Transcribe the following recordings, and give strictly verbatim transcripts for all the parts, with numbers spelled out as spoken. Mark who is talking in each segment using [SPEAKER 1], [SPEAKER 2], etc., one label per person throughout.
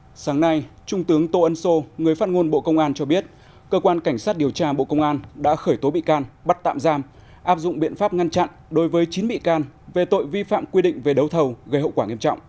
[SPEAKER 1] Sáng nay, Trung tướng Tô Ân Sô, người phát ngôn Bộ Công an cho biết, Cơ quan Cảnh sát điều tra Bộ Công an đã khởi tố bị can, bắt tạm giam, áp dụng biện pháp ngăn chặn đối với chín bị can về tội vi phạm quy định về đấu thầu gây hậu quả nghiêm trọng.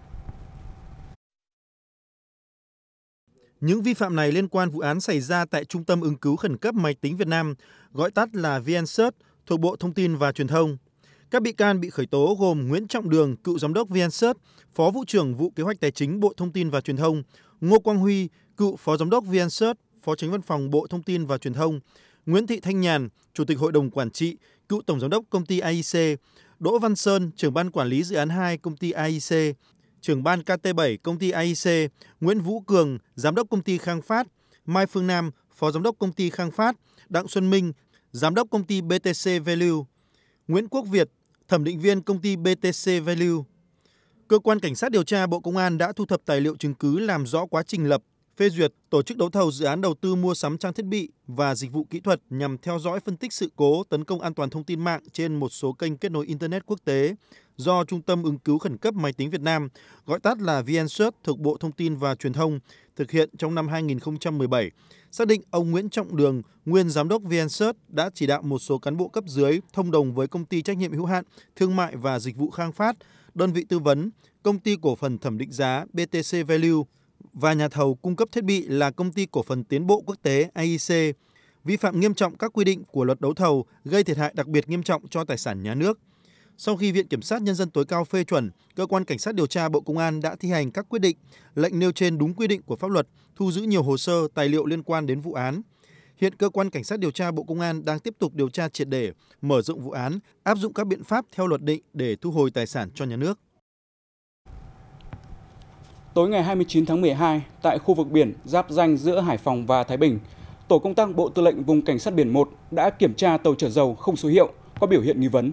[SPEAKER 2] Những vi phạm này liên quan vụ án xảy ra tại Trung tâm ứng cứu khẩn cấp máy tính Việt Nam, gọi tắt là VnSearch, thuộc Bộ Thông tin và Truyền thông. Các bị can bị khởi tố gồm Nguyễn Trọng Đường, cựu giám đốc VnSearch, Phó vụ trưởng vụ Kế hoạch Tài chính Bộ Thông tin và Truyền thông, Ngô Quang Huy, cựu Phó giám đốc VnSearch, Phó Chánh Văn phòng Bộ Thông tin và Truyền thông, Nguyễn Thị Thanh Nhàn, Chủ tịch Hội đồng Quản trị, cựu Tổng giám đốc Công ty a i xê, Đỗ Văn Sơn, trưởng ban quản lý dự án hai Công ty a i xê, trưởng ban ca tê bảy Công ty a i xê, Nguyễn Vũ Cường, Giám đốc Công ty Khang Phát, Mai Phương Nam, Phó Giám đốc Công ty Khang Phát, Đặng Xuân Minh, Giám đốc Công ty bê tê xê Value, Nguyễn Quốc Việt, Thẩm định viên Công ty bê tê xê Value. Cơ quan Cảnh sát điều tra Bộ Công an đã thu thập tài liệu chứng cứ làm rõ quá trình lập, phê duyệt, tổ chức đấu thầu dự án đầu tư mua sắm trang thiết bị và dịch vụ kỹ thuật nhằm theo dõi phân tích sự cố tấn công an toàn thông tin mạng trên một số kênh kết nối Internet quốc tế do Trung tâm ứng cứu khẩn cấp máy tính Việt Nam, gọi tắt là VnSearch thuộc Bộ Thông tin và Truyền thông, thực hiện trong năm hai nghìn không trăm mười bảy. Xác định ông Nguyễn Trọng Đường, nguyên giám đốc VnSearch, đã chỉ đạo một số cán bộ cấp dưới thông đồng với Công ty trách nhiệm hữu hạn Thương mại và Dịch vụ Khang Phát, đơn vị tư vấn, Công ty cổ phần thẩm định giá bê tê xê Value và nhà thầu cung cấp thiết bị là Công ty cổ phần Tiến bộ Quốc tế a i xê, vi phạm nghiêm trọng các quy định của luật đấu thầu, gây thiệt hại đặc biệt nghiêm trọng cho tài sản nhà nước. Sau khi Viện Kiểm sát Nhân dân tối cao phê chuẩn, Cơ quan Cảnh sát điều tra Bộ Công an đã thi hành các quyết định, lệnh nêu trên đúng quy định của pháp luật, thu giữ nhiều hồ sơ, tài liệu liên quan đến vụ án. Hiện Cơ quan Cảnh sát điều tra Bộ Công an đang tiếp tục điều tra triệt để, mở rộng vụ án, áp dụng các biện pháp theo luật định để thu hồi tài sản cho nhà nước.
[SPEAKER 1] Tối ngày hai mươi chín tháng mười hai, tại khu vực biển giáp ranh giữa Hải Phòng và Thái Bình, Tổ công tác Bộ Tư lệnh Vùng Cảnh sát biển một đã kiểm tra tàu chở dầu không số hiệu có biểu hiện nghi vấn.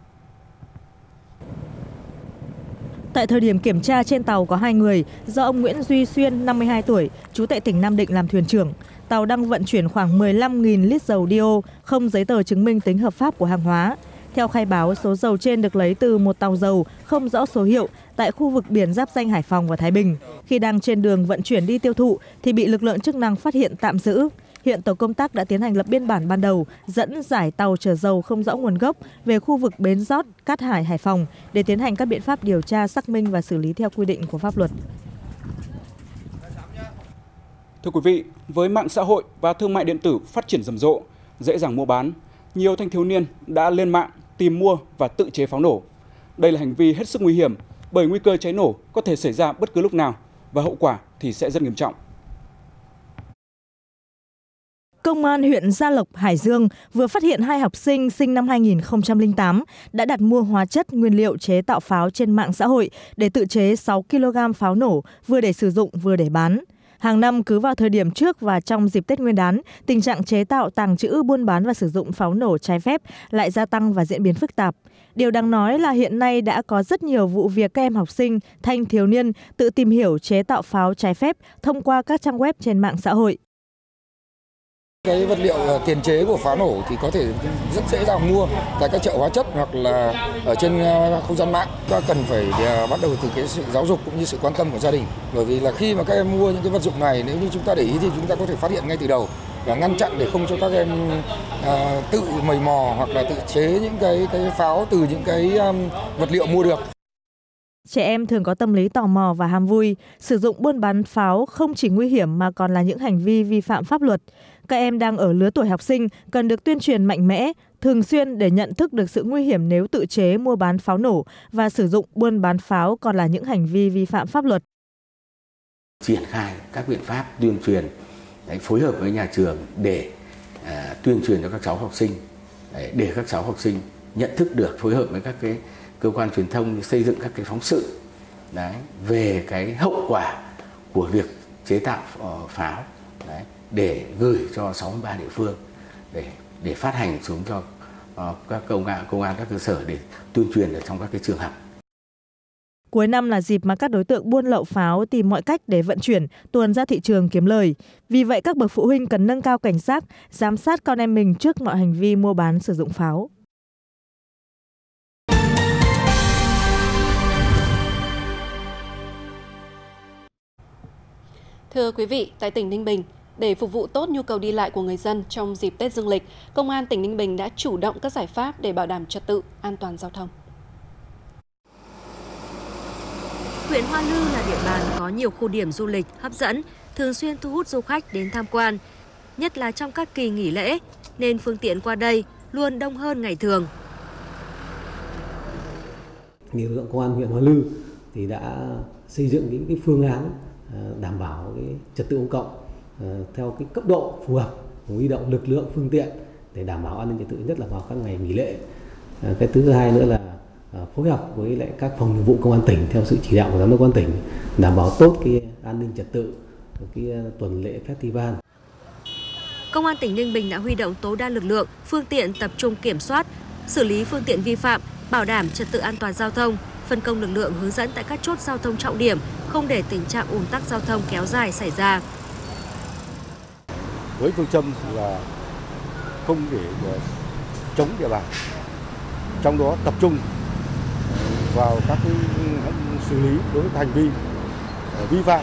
[SPEAKER 3] Tại thời điểm kiểm tra, trên tàu có hai người do ông Nguyễn Duy Xuyên, năm mươi hai tuổi, trú tại tỉnh Nam Định làm thuyền trưởng. Tàu đang vận chuyển khoảng mười lăm nghìn lít dầu đio không giấy tờ chứng minh tính hợp pháp của hàng hóa. Theo khai báo, số dầu trên được lấy từ một tàu dầu không rõ số hiệu tại khu vực biển giáp ranh Hải Phòng và Thái Bình. Khi đang trên đường vận chuyển đi tiêu thụ thì bị lực lượng chức năng phát hiện tạm giữ. Hiện tổ công tác đã tiến hành lập biên bản ban đầu, dẫn giải tàu chở dầu không rõ nguồn gốc về khu vực bến Rót, Cát Hải, Hải Phòng để tiến hành các biện pháp điều tra, xác minh và xử lý theo quy định của pháp luật.
[SPEAKER 1] Thưa quý vị, với mạng xã hội và thương mại điện tử phát triển rầm rộ, dễ dàng mua bán, nhiều thanh thiếu niên đã lên mạng tìm mua và tự chế pháo nổ. Đây là hành vi hết sức nguy hiểm bởi nguy cơ cháy nổ có thể xảy ra bất cứ lúc nào và hậu quả thì sẽ rất nghiêm trọng.
[SPEAKER 3] Công an huyện Gia Lộc, Hải Dương vừa phát hiện hai học sinh sinh năm hai nghìn không trăm lẻ tám đã đặt mua hóa chất nguyên liệu chế tạo pháo trên mạng xã hội để tự chế sáu ki lô gam pháo nổ, vừa để sử dụng vừa để bán. Hàng năm cứ vào thời điểm trước và trong dịp Tết Nguyên đán, tình trạng chế tạo, tàng trữ, buôn bán và sử dụng pháo nổ trái phép lại gia tăng và diễn biến phức tạp. Điều đáng nói là hiện nay đã có rất nhiều vụ việc các em học sinh, thanh thiếu niên tự tìm hiểu chế tạo pháo trái phép thông qua các trang web trên mạng xã hội.
[SPEAKER 4] Cái vật liệu tiền chế của pháo nổ thì có thể rất dễ dàng mua tại các chợ hóa chất hoặc là ở trên không gian mạng. Chúng ta cần phải bắt đầu từ cái sự giáo dục cũng như sự quan tâm của gia đình. Bởi vì là khi mà các em mua những cái vật dụng này, nếu như chúng ta để ý thì chúng ta có thể phát hiện ngay từ đầu và ngăn chặn để không cho các em à, tự mày mò hoặc là tự chế những cái cái pháo từ những cái um, vật liệu mua được.
[SPEAKER 3] Trẻ em thường có tâm lý tò mò và ham vui. Sử dụng buôn bán pháo không chỉ nguy hiểm mà còn là những hành vi vi phạm pháp luật. Các em đang ở lứa tuổi học sinh cần được tuyên truyền mạnh mẽ, thường xuyên để nhận thức được sự nguy hiểm nếu tự chế, mua bán pháo nổ và sử dụng buôn bán pháo còn là những hành vi vi phạm pháp luật.
[SPEAKER 5] Triển khai các biện pháp tuyên truyền, đấy, phối hợp với nhà trường để à, tuyên truyền cho các cháu học sinh, đấy, để các cháu học sinh nhận thức được, phối hợp với các cái cơ quan truyền thông xây dựng các cái phóng sự đấy, về cái hậu quả của việc chế tạo uh, pháo đấy, để gửi cho sáu mươi ba địa phương để để phát hành xuống cho uh, các công an công an các cơ sở để tuyên truyền ở trong các cái trường học.
[SPEAKER 3] Cuối năm là dịp mà các đối tượng buôn lậu pháo tìm mọi cách để vận chuyển, tuồn ra thị trường kiếm lời. Vì vậy các bậc phụ huynh cần nâng cao cảnh giác, giám sát con em mình trước mọi hành vi mua bán sử dụng pháo.
[SPEAKER 6] Thưa quý vị, tại tỉnh Ninh Bình, để phục vụ tốt nhu cầu đi lại của người dân trong dịp Tết Dương lịch, Công an tỉnh Ninh Bình đã chủ động các giải pháp để bảo đảm trật tự, an toàn giao thông.
[SPEAKER 7] Huyện Hoa Lư là địa bàn có nhiều khu điểm du lịch hấp dẫn, thường xuyên thu hút du khách đến tham quan, nhất là trong các kỳ nghỉ lễ, nên phương tiện qua đây luôn đông hơn ngày thường.
[SPEAKER 8] Lực lượng công an huyện Hoa Lư thì đã xây dựng những cái phương án đảm bảo cái trật tự công cộng theo cái cấp độ phù hợp, huy động lực lượng phương tiện để đảm bảo an ninh trật tự, nhất là vào các ngày nghỉ lễ. Cái thứ hai nữa là phối hợp với lại các phòng nghiệp vụ công an tỉnh theo sự chỉ đạo của giám đốc công an tỉnh, đảm bảo tốt cái an ninh trật tự, cái tuần lễ festival.
[SPEAKER 7] Công an tỉnh Ninh Bình đã huy động tối đa lực lượng, phương tiện tập trung kiểm soát, xử lý phương tiện vi phạm, bảo đảm trật tự an toàn giao thông, phân công lực lượng hướng dẫn tại các chốt giao thông trọng điểm, không để tình trạng ùn tắc giao thông kéo dài xảy ra.
[SPEAKER 9] Với phương châm là không để chống địa bàn, trong đó tập trung vào các cái xử lý đối với hành vi vi phạm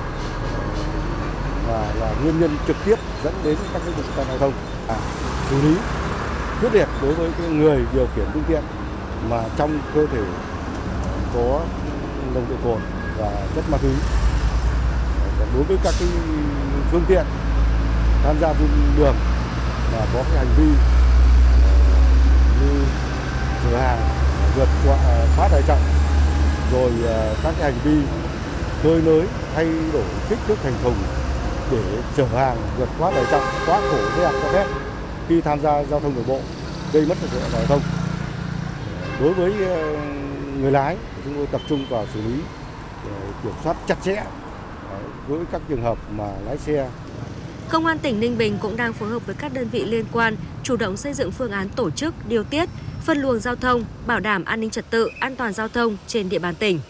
[SPEAKER 9] và là nguyên nhân trực tiếp dẫn đến các cái vụ tai nạn giao thông, à, xử lý quyết liệt đối với cái người điều khiển phương tiện mà trong cơ thể có nồng độ cồn và chất ma túy. Còn đối với các cái phương tiện tham gia trên đường mà có cái hành vi như chở hàng vượt qua quá tải trọng, rồi các cái hành vi cơi nới thay đổi kích thước thành thùng để chở hàng vượt quá tải trọng, quá khổ giới hạn cho phép khi tham gia giao thông đường bộ, gây mất trật tự an toàn giao thông. Đối với người lái, chúng tôi tập trung vào xử lý, kiểm soát chặt chẽ với các trường hợp mà lái xe.
[SPEAKER 7] Công an tỉnh Ninh Bình cũng đang phối hợp với các đơn vị liên quan chủ động xây dựng phương án tổ chức, điều tiết, phân luồng giao thông, bảo đảm an ninh trật tự, an toàn giao thông trên địa bàn tỉnh.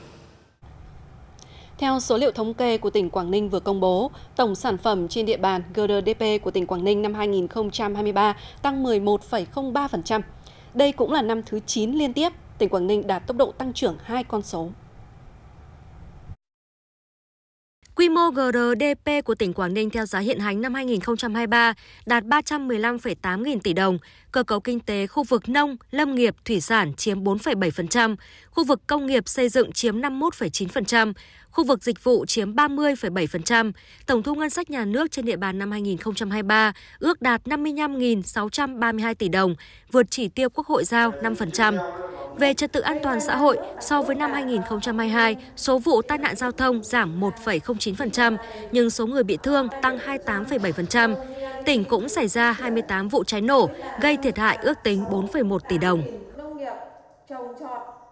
[SPEAKER 6] Theo số liệu thống kê của tỉnh Quảng Ninh vừa công bố, tổng sản phẩm trên địa bàn G D P của tỉnh Quảng Ninh năm hai nghìn không trăm hai mươi ba tăng mười một phẩy không ba phần trăm. Đây cũng là năm thứ chín liên tiếp tỉnh Quảng Ninh đạt tốc độ tăng trưởng hai con số.
[SPEAKER 7] Quy mô G D P của tỉnh Quảng Ninh theo giá hiện hành năm hai nghìn không trăm hai mươi ba đạt ba trăm mười lăm phẩy tám nghìn tỷ đồng. Cơ cấu kinh tế khu vực nông, lâm nghiệp, thủy sản chiếm bốn phẩy bảy phần trăm, khu vực công nghiệp xây dựng chiếm năm mươi mốt phẩy chín phần trăm, khu vực dịch vụ chiếm ba mươi phẩy bảy phần trăm. Tổng thu ngân sách nhà nước trên địa bàn năm hai nghìn không trăm hai mươi ba ước đạt năm mươi lăm nghìn sáu trăm ba mươi hai tỷ đồng, vượt chỉ tiêu Quốc hội giao năm phần trăm. Về trật tự an toàn xã hội, so với năm hai nghìn không trăm hai mươi hai, số vụ tai nạn giao thông giảm một phẩy không chín phần trăm, nhưng số người bị thương tăng hai mươi tám phẩy bảy phần trăm. Tỉnh cũng xảy ra hai mươi tám vụ cháy nổ, gây thiệt hại ước tính bốn phẩy một tỷ đồng.